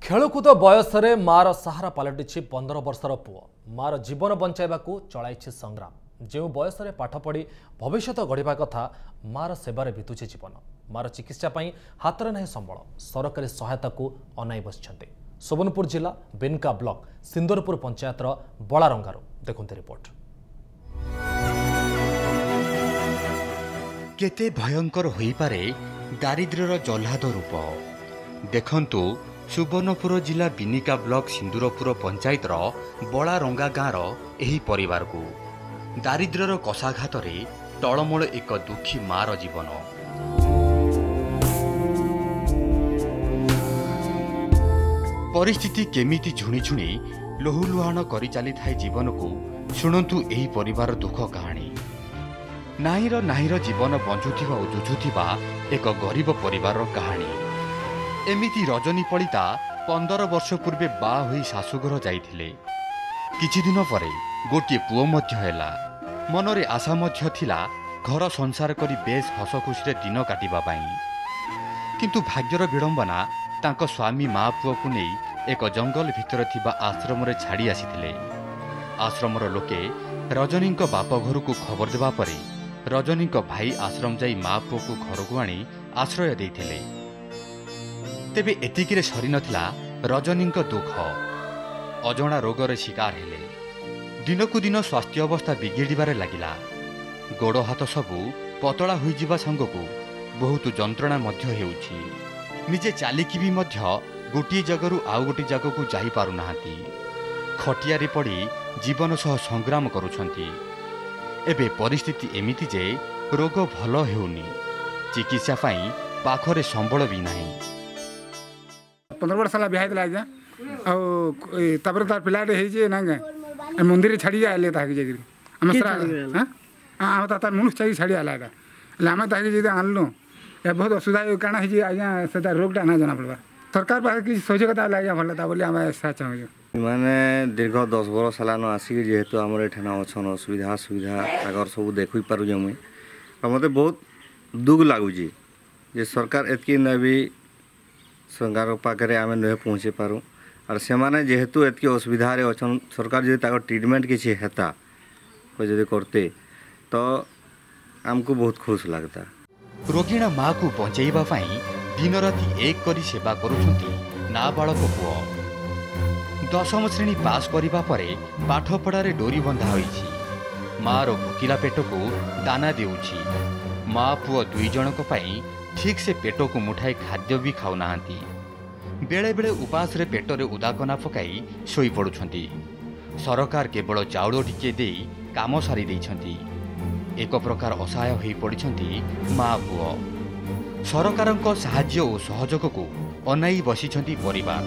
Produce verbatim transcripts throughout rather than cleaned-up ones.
खेलकूद बयस मार सहारा पलटि पंदर वर्षर पुओ मार जीवन बंचाइबा चलाई संग्राम। जो बयस पाठ पढ़ी भविष्य गढ़ा कथा मार सेवार बीतुचे जीवन। मार चिकित्सा हाथ में ना संबल सरकारी सहायता को अनाई बसिंट। सोबनपुर जिला बेनका ब्लॉक सिंदूरपुर पंचायतर बड़ारंगारू देखते रिपोर्ट। केते भयंकर होई पारे दारिद्र्यर जल्लाद रूप देखंतु। सुवर्णपुर जिला बिनिका ब्लॉक सिंदूरपुर पंचायतर बड़ारंगा गाँवर एही परिवार को दारिद्र्यर कषाघात टलमल एक दुखी मार जीवन। परिस्थिति केमिति झुणी झुणी लोहुलुहाण करि चली थाए जीवन को शुणु एही परिवार दुख कहानी। नाहीर नाहीर जीवन बंचुथिबा और जुझुथिबा एक गरीब परिवार कहानी। एमिति रजनी पलिता पंदर वर्ष पूर्वे बा हुई शाशुघर जाइथिले। किछि दिन परे गोटे पुओ मध्य हैला। मनरे आशा मध्य थिला घर संसार करी बेस हसखुशी दिन काटिबा पाई। किंतु भाग्यर विडंबना तांको स्वामी माँ पुओ को नहीं एक जंगल भितर थिबा आश्रम रे छाड़ी आसीथिले। आश्रमर लोके रजनी बाप घर को खबर देबा परे रजनी भाई आश्रम जाई माँ पुओ को घर को आनी आश्रय देइथिले। तेबे एतिकिरे सरी नथिला रजनी दुख। अजणा रोगर शिकार हेले। दिनकु दिन स्वास्थ्य अवस्था बिगिड़बारे लगिला। गोड़ हाथ सबू पतला होई जिबा संगकु बहुत जंत्रणा मध्य हेउछि। निजे चालिकी भी मध्य गोटे जगरू आउ गोटे जगकु जाई पारु नाहांती। खटियारे पड़ी जीवन सह संग्राम करुछंती। एबे परिस्थिति एमिति जे रोग भल हेउनी। चिकित्सा पाई पाखरे संबल भी नाही। पंद्रह वर्ष है बिहार आज्ञा आपर तार पिलाटे ना मंदिर छाड़ी आए जाकि आम हाँ तार मनुष्य चाहिए छाड़ी आला आम ताकि आनलु बहुत असुविधा कारण आज्ञा से रोगटा ना जना पड़ा। सरकार पाखे किसी सहयोगिता आज्ञा भल था बोली आम चाहूँ। माने दीर्घ दस बरस है आसिक जेहेतु आम एठान अच्छन असुविधा सुविधा आगर सब देखी पारे मुई मत बहुत दुख लगुच सरकार एतकी न भी सरकार पाखे आम नुहे पहुँचे पारूँ और से माने जेहेतु एतकी असुविधा अच्छा सरकार जो ट्रिटमेंट किसी हेता कोई करते तो आमको बहुत खुश लगता। रोगिणा माँ को बचाइबा दिन राति एक करी सेवा करुछंती नाबालक पुओ। दशम श्रेणी पास करिबा परे पाठ पढ़ारे डोरी बंधा होईछि। माँ रो भुकिला पेट को दाना देउछि। माँ पुओ दुई जनक पई ठीक से पेट को मुठाई खाद्य भी खाऊ नाहांती। बेले बेले उपास रे पेट रे उदाकना पकाई सोई पड़ुछंती। सरकार केवल चाउल टिके देई काम सारी देइछंती। एक प्रकार असहाय होई पड़िछंती माँ पुओ। सरकारक साहाय्य और सहयोग को अनाई बसिछंती परिवार।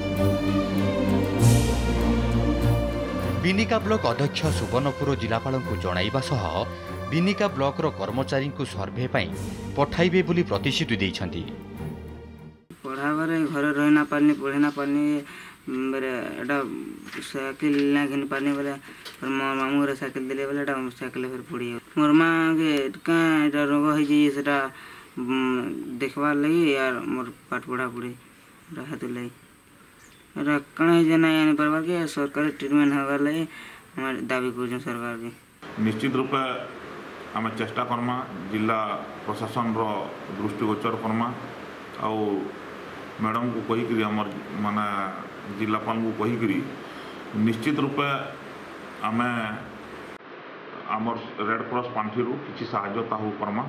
बिनिका ब्लॉक अध्यक्ष सुवर्णपुर जिलापाल को जणाइबा सह बिनिका ब्लॉक कर्मचारी को सर्भे पठाइबे बोली प्रतिश्रुति देइछंती। पढ़ाबारे घर रहना पानी पढ़ना पानी बेरे एटा साइकिल ना घिन पानी बेले मोर मामू रे साइकिल देले बेले एटा साइकिल फिर पड़ी मोर मां के का एटा रोग होई जे सेटा देखबा लगी यार मोर पाठ पढ़ा पड़ी रहत लई एटा कणे जे ना यानी परवार के सरकारी ट्रीटमेंट होगा लई हमर दाबी करू सरकार के। निश्चित रूप आम चेष्टा करमा जिला प्रशासन रो दृष्टिगोचर करमा आउ मैडम को कहीकि आम माने जिलापाल को कहीकि निश्चित रूप आम आमर रेड क्रॉस पांठी किसी सहायता हो करमा।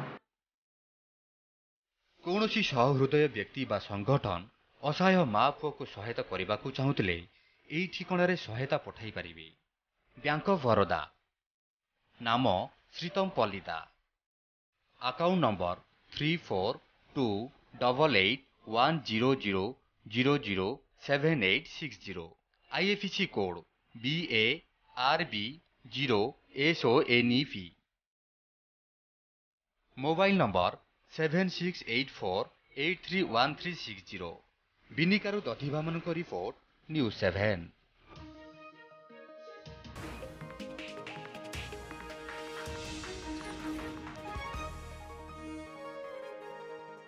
कौनसी सहृदय व्यक्ति बा संगठन असहाय माँ पुओ को सहायता करने को चाहूले यही ठिकाण सहायता पठाई पारिबे। बैंक ऑफ बरोदा नाम Sritam Palita. Account number three four two double eight one zero zero zero zero seven eight six zero. IFSC code B A R B zero S O N E P. Mobile number seven six eight four eight three one three six zero. बिनिकारु दधिभा मनक report news seven.